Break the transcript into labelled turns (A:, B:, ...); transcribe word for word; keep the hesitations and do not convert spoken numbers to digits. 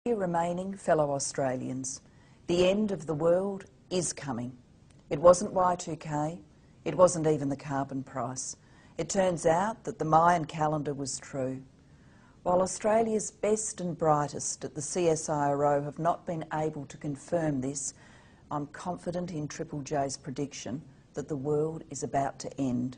A: few remaining fellow Australians, the end of the world is coming. It wasn't Y two K, it wasn't even the carbon price. It turns out that the Mayan calendar was true. While Australia's best and brightest at the C S I R O have not been able to confirm this, I'm confident in Triple J's prediction that the world is about to end.